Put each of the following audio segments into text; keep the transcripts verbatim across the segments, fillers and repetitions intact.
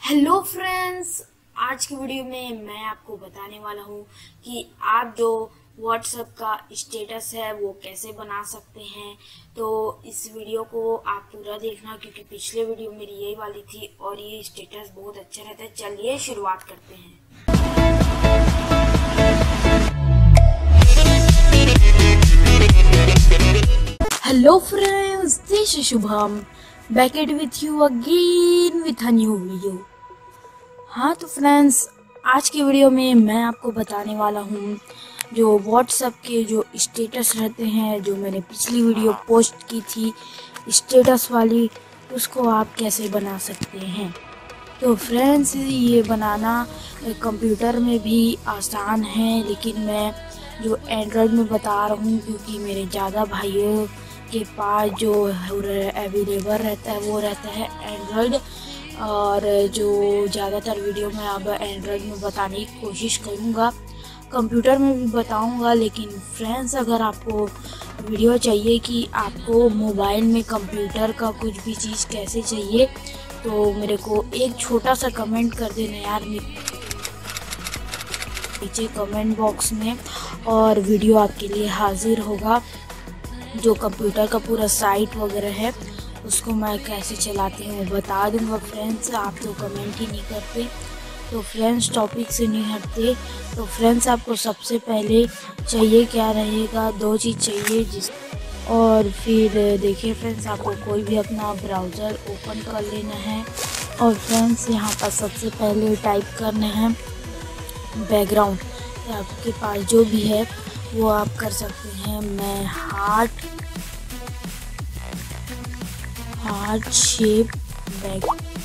Hello friends, आज की video में मैं आपको बताने वाला हूँ कि आप जो व्हाट्सएप का स्टेटस है वो कैसे बना सकते हैं। तो इस वीडियो को आप पूरा देखना क्योंकि पिछले वीडियो मेरी यही वाली थी और ये स्टेटस बहुत अच्छा रहता है। चलिए शुरुआत करते हैं। Hello friends, this is Shubham back at with you again with a new video. हाँ तो फ्रेंड्स, आज की वीडियो में मैं आपको बताने वाला हूँ जो व्हाट्सएप के जो स्टेटस रहते हैं, जो मैंने पिछली वीडियो पोस्ट की थी स्टेटस वाली, उसको आप कैसे बना सकते हैं। तो फ्रेंड्स, ये बनाना कंप्यूटर में भी आसान है, लेकिन मैं जो एंड्रॉयड में बता रहा हूँ क्योंकि मेरे ज़्यादा भाइयों के पास जो अवेलेबल रहता है वो रहता है एंड्रॉयड, और जो ज़्यादातर वीडियो मैं अब एंड्रॉयड में बताने की कोशिश करूँगा। कंप्यूटर में भी बताऊँगा, लेकिन फ्रेंड्स अगर आपको वीडियो चाहिए कि आपको मोबाइल में कंप्यूटर का कुछ भी चीज़ कैसे चाहिए तो मेरे को एक छोटा सा कमेंट कर देना यार नीचे कमेंट बॉक्स में, और वीडियो आपके लिए हाजिर होगा। जो कंप्यूटर का पूरा साइट वगैरह है उसको मैं कैसे चलाती हूँ बता दूँगा। फ्रेंड्स आप तो कमेंट ही नहीं करते, तो फ्रेंड्स टॉपिक से नहीं हटते। तो फ्रेंड्स आपको सबसे पहले चाहिए क्या रहेगा, दो चीज़ चाहिए जिस और फिर देखिए फ्रेंड्स, आपको कोई भी अपना ब्राउज़र ओपन कर लेना है और फ्रेंड्स यहाँ पर सबसे पहले टाइप करना है बैकग्राउंड। आपके पास जो भी है वो आप कर सकते हैं। मैं heart heart shape back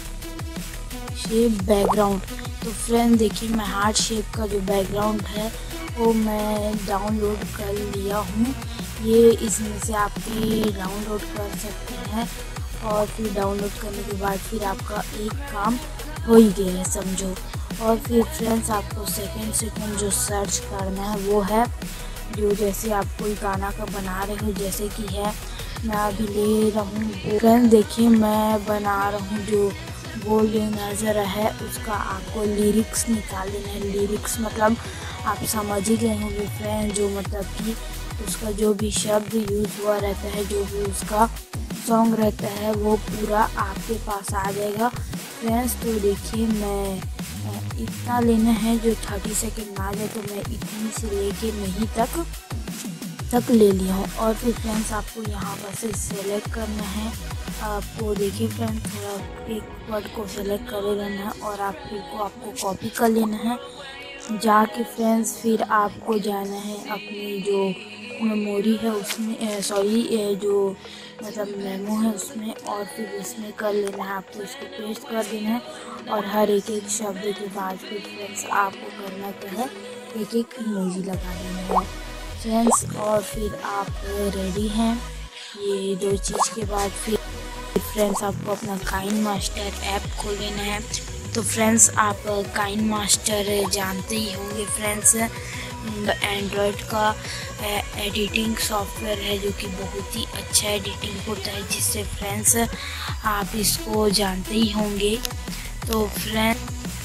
shape background तो फ्रेंड देखिए, मैं हार्ट शेप का जो बैकग्राउंड है वो मैं डाउनलोड कर लिया हूँ। ये इसमें से आप भी डाउनलोड कर सकते हैं, और फिर डाउनलोड करने के बाद फिर आपका एक काम हो ही गया है समझो। और फिर फ्रेंड्स आपको सेकंड सेकंड जो सर्च करना है वो है जो जैसे आप कोई गाना का बना रहे हो, जैसे कि है मैं अभी ले रहा हूँ। फ्रेंड्स देखिए, मैं बना रहा हूँ जो बोल नज़र है उसका आपको लिरिक्स निकाल लेना है। लिरिक्स मतलब आप समझ ही गए होंगे फ्रेंड, जो मतलब कि उसका जो भी शब्द यूज़ हुआ रहता है, जो भी उसका सॉन्ग रहता है वो पूरा आपके पास आ जाएगा फ्रेंड्स। तो देखिए, मैं इतना लेना है जो थर्टी सेकेंड आ जाए, तो मैं इतनी से लेके नहीं तक तक ले लिया हूँ। और फिर फ्रेंड्स आपको यहाँ पर से सेलेक्ट करना है। आपको देखिए फ्रेंड्स, थोड़ा एक वर्ड को सेलेक्ट कर लेना है और आप फिर को आपको कॉपी कर लेना है। जाके फ्रेंड्स फिर आपको जाना है अपनी जो मेमोरी है उसमें, सॉरी जो मतलब मेमो है उसमें, और फिर इसमें कर लेना है। आपको इसको पेस्ट कर देना है और हर एक एक शब्द के बाद फिर फ्रेंड्स आपको करना क्या है, एक एक इमोजी लगा देना है फ्रेंड्स। और फिर आप रेडी हैं। ये दो चीज़ के बाद फिर फ्रेंड्स आपको अपना काइन मास्टर ऐप खोल लेना है। तो फ्रेंड्स आप काइन मास्टर जानते ही होंगे फ्रेंड्स, एंड्रॉयड का एडिटिंग सॉफ्टवेयर है जो कि बहुत ही अच्छा एडिटिंग होता है, जिससे फ्रेंड्स आप इसको जानते ही होंगे। तो फ्रेंड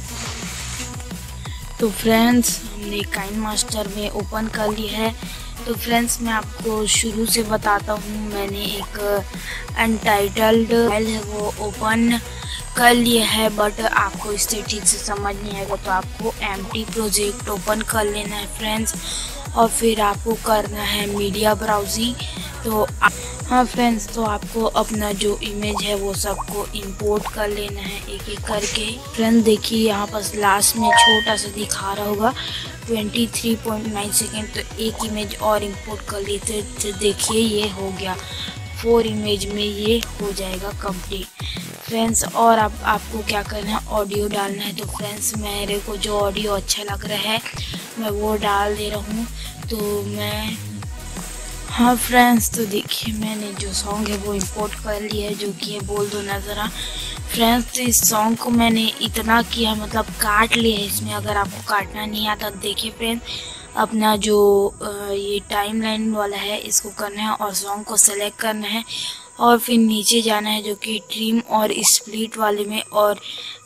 तो फ्रेंड्स हमने काइन मास्टर में ओपन कर लिया है। तो फ्रेंड्स मैं आपको शुरू से बताता हूँ। मैंने एक अनटाइटल्ड फाइल है वो ओपन कर लिया है, बट आपको इससे ठीक से समझ नहीं आएगा तो आपको एम्प्टी प्रोजेक्ट ओपन कर लेना है फ्रेंड्स। और फिर आपको करना है मीडिया ब्राउजिंग। तो हाँ फ्रेंड्स, तो आपको अपना जो इमेज है वो सबको इंपोर्ट कर लेना है एक एक करके। फ्रेंड्स देखिए, यहाँ पर लास्ट में छोटा सा दिखा रहा होगा तेईस पॉइंट नौ सेकेंड, तो एक इमेज और इंपोर्ट कर लेते। तो देखिए ये हो गया, फोर इमेज में ये हो जाएगा कंप्लीट फ्रेंड्स। और आप आपको क्या करना है, ऑडियो डालना है। तो फ्रेंड्स मेरे को जो ऑडियो अच्छा लग रहा है मैं वो डाल दे रहा हूँ। तो मैं हाँ फ्रेंड्स, तो देखिए मैंने जो सॉन्ग है वो इंपोर्ट कर लिया है, जो कि है बोल दो नज़रा फ्रेंड्स। तो इस सॉन्ग को मैंने इतना किया मतलब काट लिया है इसमें। अगर आपको काटना नहीं आता देखिए फ्रेंड्स, अपना जो ये टाइमलाइन वाला है इसको करना है और सॉन्ग को सेलेक्ट करना है और फिर नीचे जाना है जो कि ट्रिम और स्प्लिट वाले में, और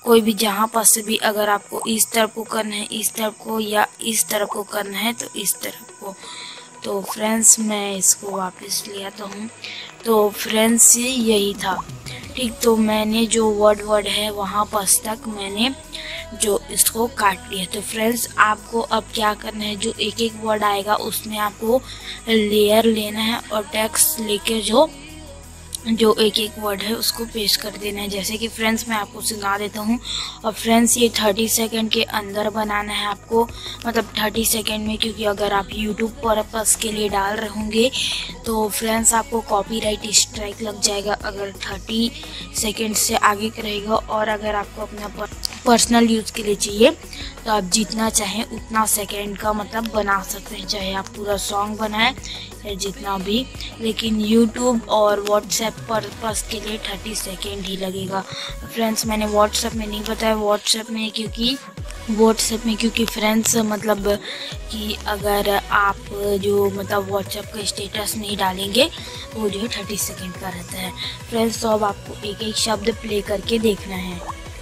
कोई भी जहाँ पर से भी अगर आपको इस तरफ को करना है, इस तरफ को, या इस तरफ को करना है तो इस तरफ को। तो फ्रेंड्स मैं इसको वापस ले आता हूँ। तो फ्रेंड्स यही था, ठीक। तो मैंने जो वर्ड वर्ड है वहाँ पर तक मैंने जो इसको काट लिया। तो फ्रेंड्स आपको अब क्या करना है, जो एक एक वर्ड आएगा उसमें आपको लेयर लेना है और टेक्स्ट लेके जो जो एक एक वर्ड है उसको पेस्ट कर देना है। जैसे कि फ्रेंड्स मैं आपको सिखा देता हूँ। और फ्रेंड्स ये थर्टी सेकंड के अंदर बनाना है आपको, मतलब थर्टी सेकंड में, क्योंकि अगर आप यूट्यूब पर्पस के लिए डाल रहे होंगे तो फ्रेंड्स आपको कॉपीराइट स्ट्राइक लग जाएगा अगर थर्टी सेकंड से आगे रहेगा। और अगर आपको अपना पर्सनल यूज़ के लिए चाहिए तो आप जितना चाहें उतना सेकेंड का मतलब बना सकते हैं, चाहे आप पूरा सॉन्ग बनाएं या जितना भी, लेकिन यूट्यूब और व्हाट्सएप पर्पस के लिए थर्टी सेकेंड ही लगेगा। फ्रेंड्स मैंने व्हाट्सएप में नहीं बताया, व्हाट्सएप में क्योंकि व्हाट्सएप में क्योंकि फ्रेंड्स मतलब कि अगर आप जो मतलब व्हाट्सएप का स्टेटस नहीं डालेंगे वो जो है थर्टी सेकेंड का रहता है। फ्रेंड्स तो अब आपको एक एक शब्द प्ले करके देखना है।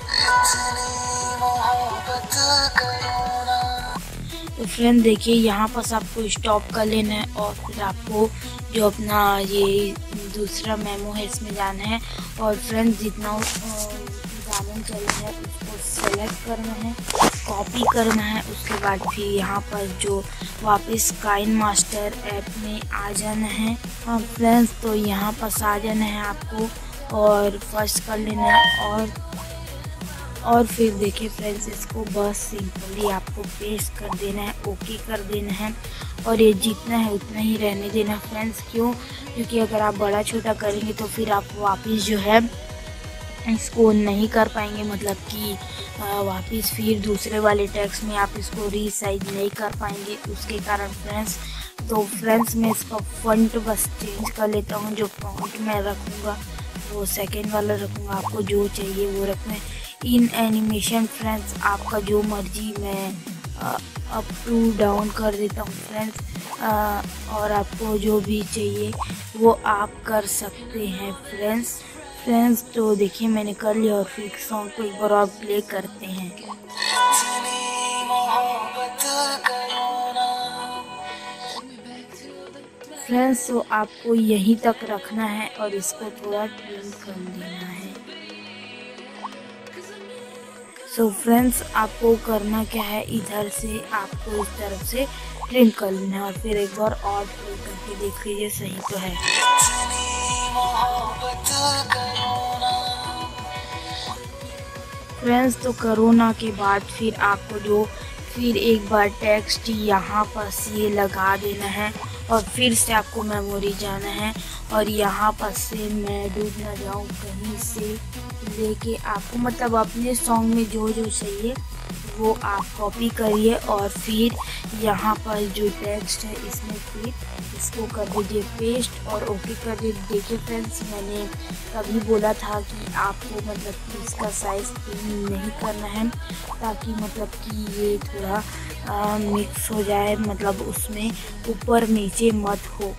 तो फ्रेंड देखिए यहाँ पर आपको स्टॉप कर लेना है और फिर आपको जो अपना ये दूसरा मेमो है इसमें जाना है और फ्रेंड जितना गाना चल रहा है उसको सेलेक्ट करना है, कॉपी करना है। उसके बाद फिर यहाँ पर जो वापस काइन मास्टर ऐप में आ जाना है। हाँ फ्रेंड्स तो यहाँ पर आ जाना है आपको और फर्स्ट कर लेना है और और फिर देखिए फ्रेंड्स इसको बस सिंपली आपको पेस्ट कर देना है, ओके कर देना है और ये जितना है उतना ही रहने देना फ्रेंड्स। क्यों? क्योंकि अगर आप बड़ा छोटा करेंगे तो फिर आप वापस जो है इसको नहीं कर पाएंगे, मतलब कि वापस फिर दूसरे वाले टेक्स्ट में आप इसको रीसाइज नहीं कर पाएंगे उसके कारण फ्रेंड्स। तो फ्रेंड्स मैं इसका फॉन्ट बस चेंज कर लेता हूँ। जो फॉन्ट मैं रखूँगा वो सेकेंड वाला रखूँगा, आपको जो चाहिए वो रखना है। इन एनिमेशन फ्रेंड्स आपका जो मर्जी मैं अप टू डाउन कर देता हूँ फ्रेंड्स, और आपको जो भी चाहिए वो आप कर सकते हैं फ्रेंड्स। फ्रेंड्स तो देखिए मैंने कर लिया और फिर सॉन्ग को एक बार और प्ले करते हैं। फ्रेंड्स तो आपको यहीं तक रखना है और इसको थोड़ा ट्रिम कर देना है। सो so फ्रेंड्स आपको करना क्या है, इधर से आपको इस तरफ से ट्रिम कर लेना है और फिर एक बार और प्ले करके देख लीजिए सही तो है। फ्रेंड्स तो कोरोना के बाद फिर आपको जो फिर एक बार टेक्स्ट यहाँ पर ये लगा देना है और फिर से आपको मेमोरी जाना है और यहाँ पर से मैं डूब ना जाऊँ कहीं से लेके आपको मतलब अपने सॉन्ग में जो जो चाहिए वो आप कॉपी करिए और फिर यहाँ पर जो टेक्स्ट है इसमें फिर इसको कर दीजिए पेस्ट और ओके कर दीजिए। देखिए फ्रेंड्स मैंने कभी बोला था कि आपको मतलब कि इसका साइज़ नहीं करना है ताकि मतलब कि ये थोड़ा आ, मिक्स हो जाए, मतलब उसमें ऊपर नीचे मत हो।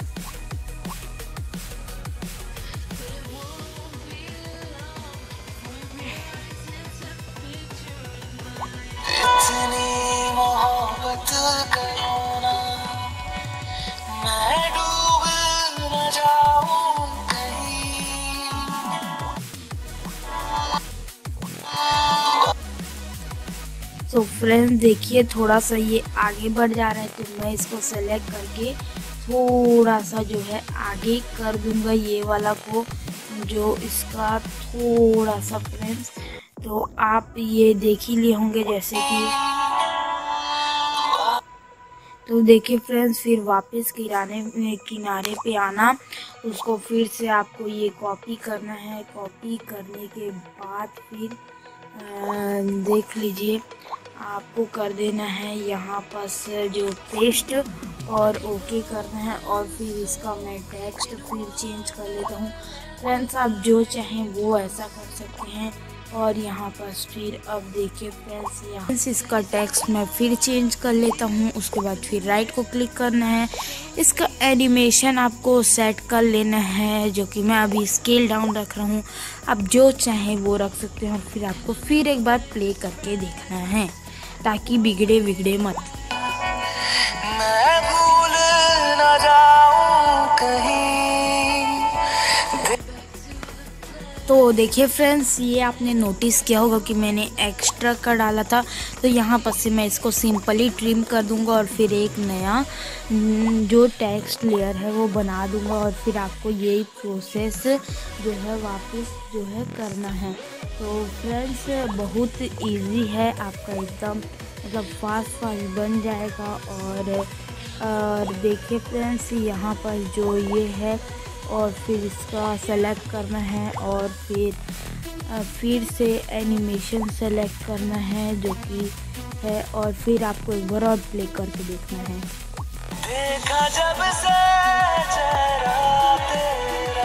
तो फ्रेंड्स देखिए थोड़ा सा ये आगे बढ़ जा रहा है तो मैं इसको सेलेक्ट करके थोड़ा सा जो है आगे कर दूंगा ये वाला को, जो इसका थोड़ा सा फ्रेंड्स। तो आप ये देख ही लिए होंगे जैसे कि, तो देखिए फ्रेंड्स फिर वापस किराने में किनारे पे आना, उसको फिर से आपको ये कॉपी करना है। कॉपी करने के बाद फिर आ, देख लीजिए आपको कर देना है यहाँ पास जो पेस्ट और ओके करना है और फिर इसका मैं टेक्स्ट फिर चेंज कर लेता हूँ। फ्रेंड्स आप जो चाहें वो ऐसा कर सकते हैं, और यहाँ पर फिर अब देखिए फ्रेंड्स, यहाँ इसका टेक्स्ट मैं फिर चेंज कर लेता हूँ। उसके बाद फिर राइट को क्लिक करना है। इसका एनिमेशन आपको सेट कर लेना है, जो कि मैं अभी स्केल डाउन रख रहा हूँ। आप जो चाहें वो रख सकते हैं और फिर आपको फिर एक बार प्ले करके देखना है ताकि बिगड़े बिगड़े मत। मैं भूल ना जाऊं कहीं। तो देखिए फ्रेंड्स, ये आपने नोटिस किया होगा कि मैंने एक्स्ट्रा का डाला था, तो यहाँ पर से मैं इसको सिंपली ट्रिम कर दूंगा और फिर एक नया जो टेक्स्ट लेयर है वो बना दूंगा और फिर आपको यही प्रोसेस जो है वापस जो है करना है। तो फ्रेंड्स बहुत इजी है, आपका एकदम मतलब फास्ट फास्ट बन जाएगा। और, और देखिए फ्रेंड्स, यहाँ पर जो ये है और फिर इसका सेलेक्ट करना है और फिर फिर से एनिमेशन सेलेक्ट करना है जो कि है, और फिर आपको एक बार और प्ले करके देखना है। देखा जब से चेहरा तेरा,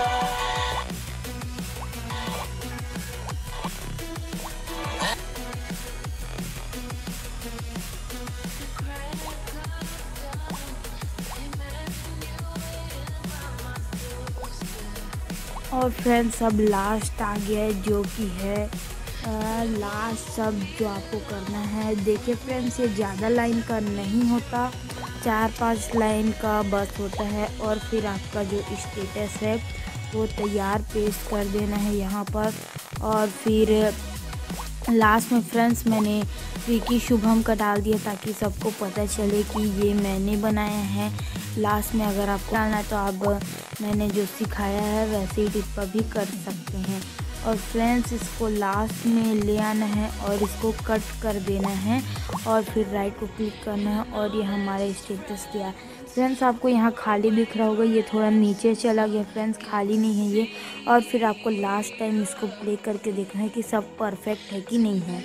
और फ्रेंड्स अब लास्ट आ गया है जो कि है लास्ट सब जो आपको करना है। देखिए फ्रेंड्स, ये ज़्यादा लाइन का नहीं होता, चार पांच लाइन का बस होता है। और फिर आपका जो स्टेटस है वो तैयार पेस्ट कर देना है यहाँ पर। और फिर लास्ट में फ्रेंड्स मैंने विकी शुभम का डाल दिया ताकि सबको पता चले कि ये मैंने बनाया है। लास्ट में अगर आपको डालना है तो आप मैंने जो सिखाया है वैसे ही टिप्पा भी कर सकते हैं। और फ्रेंड्स इसको लास्ट में ले आना है और इसको कट कर देना है और फिर राइट को क्लिक करना है और ये हमारे स्टेटस दिया। फ्रेंड्स आपको यहाँ खाली दिख रहा होगा, ये थोड़ा नीचे चला गया फ्रेंड्स, खाली नहीं है ये। और फिर आपको लास्ट टाइम इसको प्ले करके देखना है कि सब परफेक्ट है कि नहीं है।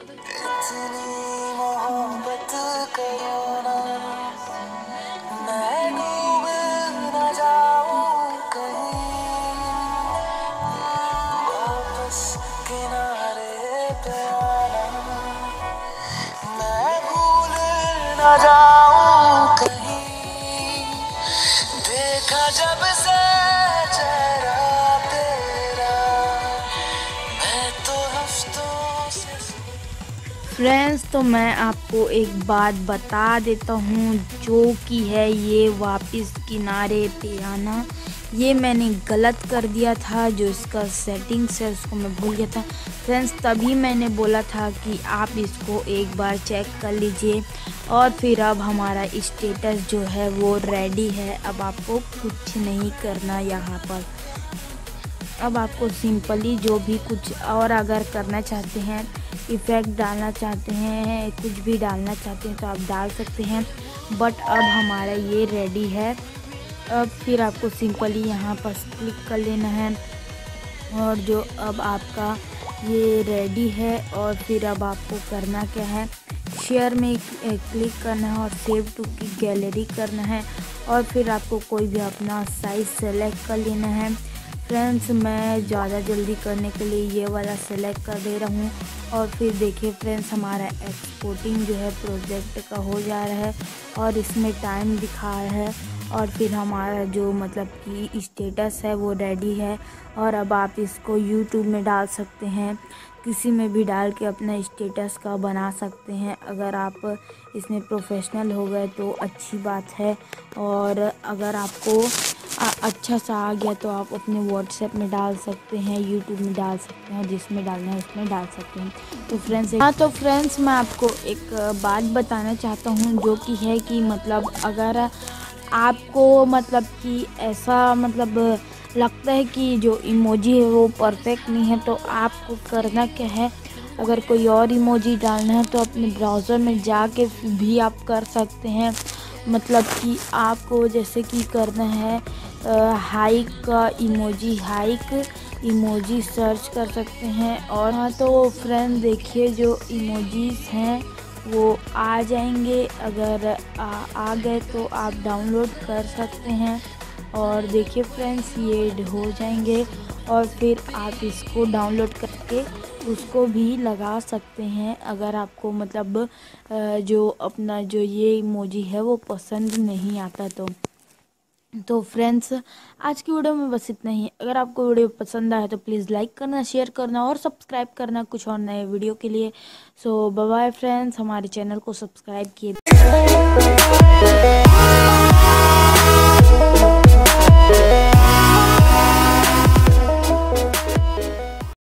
ना जाऊं कहीं, देखा जब से चेहरा तेरा, मैं तो हफ्तों से। फ्रेंड्स तो मैं आपको एक बात बता देता हूँ जो कि है ये वापस किनारे पे आना, ये मैंने गलत कर दिया था। जो इसका सेटिंग्स है उसको मैं भूल गया था फ्रेंड्स, तभी मैंने बोला था कि आप इसको एक बार चेक कर लीजिए। और फिर अब हमारा स्टेटस जो है वो रेडी है। अब आपको कुछ नहीं करना यहाँ पर। अब आपको सिंपली जो भी कुछ और अगर करना चाहते हैं, इफ़ेक्ट डालना चाहते हैं, कुछ भी डालना चाहते हैं तो आप डाल सकते हैं। बट अब हमारा ये रेडी है। अब फिर आपको सिंपली यहाँ पर क्लिक कर लेना है और जो अब आपका ये रेडी है। और फिर अब आपको करना क्या है, शेयर में क्लिक करना है और सेव टू की गैलरी करना है और फिर आपको कोई भी अपना साइज़ सेलेक्ट कर लेना है। फ्रेंड्स मैं ज़्यादा जल्दी करने के लिए ये वाला सेलेक्ट कर दे रहा हूँ। और फिर देखिए फ्रेंड्स, हमारा एक्सपोर्टिंग जो है प्रोजेक्ट का हो जा रहा है और इसमें टाइम दिखा रहा है। और फिर हमारा जो मतलब कि स्टेटस है वो रेडी है। और अब आप इसको यूट्यूब में डाल सकते हैं, किसी में भी डाल के अपना स्टेटस का बना सकते हैं। अगर आप इसमें प्रोफेशनल हो गए तो अच्छी बात है। और अगर आपको अच्छा सा आ गया तो आप अपने व्हाट्सएप में डाल सकते हैं, यूट्यूब में डाल सकते हैं, जिसमें डालना है उसमें डाल सकते हैं। तो फ्रेंड्स हाँ तो फ्रेंड्स मैं आपको एक बात बताना चाहता हूँ जो कि है कि मतलब अगर आपको मतलब कि ऐसा मतलब लगता है कि जो इमोजी है वो परफेक्ट नहीं है तो आपको करना क्या है, अगर कोई और इमोजी डालना है तो अपने ब्राउज़र में जाके भी आप कर सकते हैं। मतलब कि आपको जैसे कि करना है हाइक का इमोजी, हाइक इमोजी सर्च कर सकते हैं। और हाँ तो फ्रेंड देखिए जो इमोजीज़ हैं वो आ जाएंगे। अगर आ, आ गए तो आप डाउनलोड कर सकते हैं। और देखिए फ्रेंड्स ये हो जाएंगे और फिर आप इसको डाउनलोड करके उसको भी लगा सकते हैं अगर आपको मतलब जो अपना जो ये इमोजी है वो पसंद नहीं आता तो। तो फ्रेंड्स, आज की वीडियो में बस इतना ही। अगर आपको वीडियो पसंद आए तो प्लीज़ लाइक करना, शेयर करना और सब्सक्राइब करना कुछ और नए वीडियो के लिए। सो बाय बाय फ्रेंड्स, हमारे चैनल को सब्सक्राइब किए।